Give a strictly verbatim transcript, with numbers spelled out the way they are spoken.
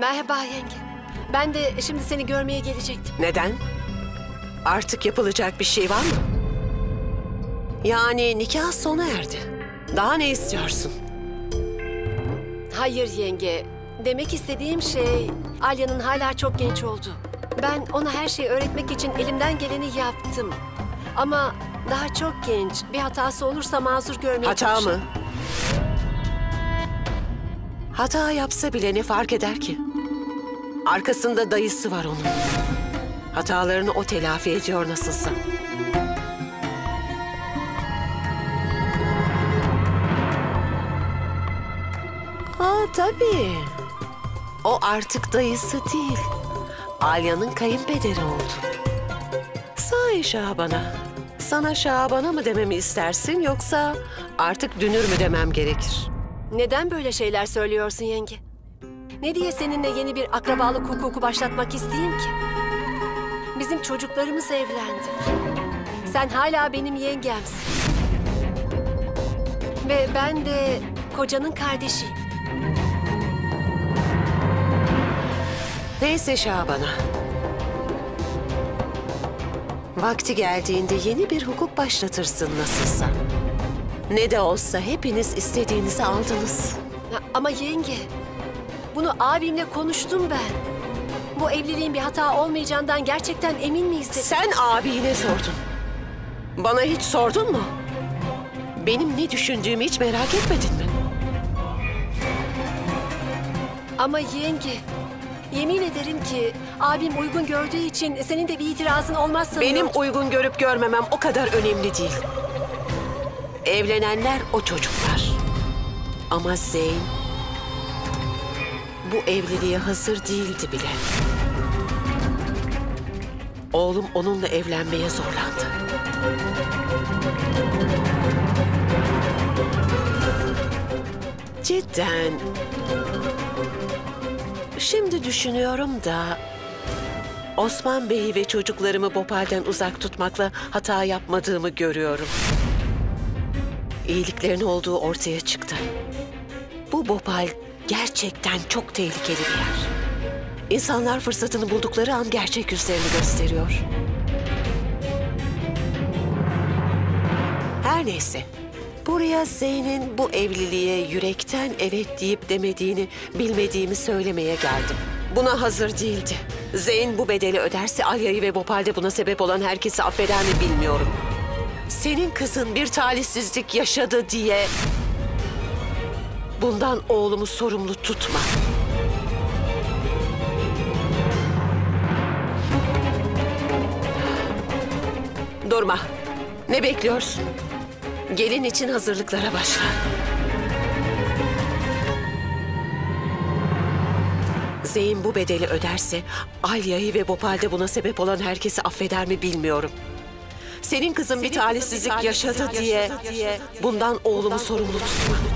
Merhaba yenge. Ben de şimdi seni görmeye gelecektim. Neden? Artık yapılacak bir şey var mı? Yani nikah sona erdi. Daha ne istiyorsun? Hayır yenge. Demek istediğim şey Alya'nın hala çok genç olduğu. Ben ona her şeyi öğretmek için elimden geleni yaptım. Ama daha çok genç. Bir hatası olursa mazur görmeye Hata çalışırım. mı? Hata yapsa bile ne fark eder ki? Arkasında dayısı var onun. Hatalarını o telafi ediyor nasılsa. Aa tabii. O artık dayısı değil. Alya'nın kayınpederi oldu. Sahi Şaban'a. Sana Şaban'a mı dememi istersin yoksa artık Dünür mü demem gerekir? Neden böyle şeyler söylüyorsun yenge? Ne diye seninle yeni bir akrabalık hukuku başlatmak isteyeyim ki? Bizim çocuklarımız evlendi. Sen hala benim yengemsin. Ve ben de kocanın kardeşiyim. Neyse Şaban'a. Vakti geldiğinde yeni bir hukuk başlatırsın nasılsa. Ne de olsa hepiniz istediğinizi aldınız. Ya, ama yenge, bunu abimle konuştum ben. Bu evliliğin bir hata olmayacağından gerçekten emin miyiz dedi. Sen abine sordun. Bana hiç sordun mu? Benim ne düşündüğümü hiç merak etmedin mi? Ama yenge, yemin ederim ki abim uygun gördüğü için senin de bir itirazın olmaz sanıyordum. Benim uygun görüp görmemem o kadar önemli değil. Evlenenler o çocuklar. Ama Zeyn bu evliliğe hazır değildi bile. Oğlum onunla evlenmeye zorlandı. Cidden. Şimdi düşünüyorum da Osman Bey'i ve çocuklarımı Bhopal'den uzak tutmakla hata yapmadığımı görüyorum. İyiliklerin olduğu ortaya çıktı. Bu Bhopal gerçekten çok tehlikeli bir yer. İnsanlar fırsatını buldukları an gerçek yüzlerini gösteriyor. Her neyse. Buraya Zeyn'in bu evliliğe yürekten evet deyip demediğini bilmediğimi söylemeye geldim. Buna hazır değildi. Zeyn bu bedeli öderse Alya'yı ve Bhopal'de buna sebep olan herkesi affeder mi bilmiyorum. Senin kızın bir talihsizlik yaşadı diye bundan oğlumu sorumlu tutma. Durma. Ne bekliyorsun? Gelin için hazırlıklara başla. Zeyn bu bedeli öderse Alya'yı ve Bhopal'de buna sebep olan herkesi affeder mi bilmiyorum. Senin kızın Senin bir talihsizlik yaşadı, yaşadı diye, diye bundan oğlumu sorumlu tutma.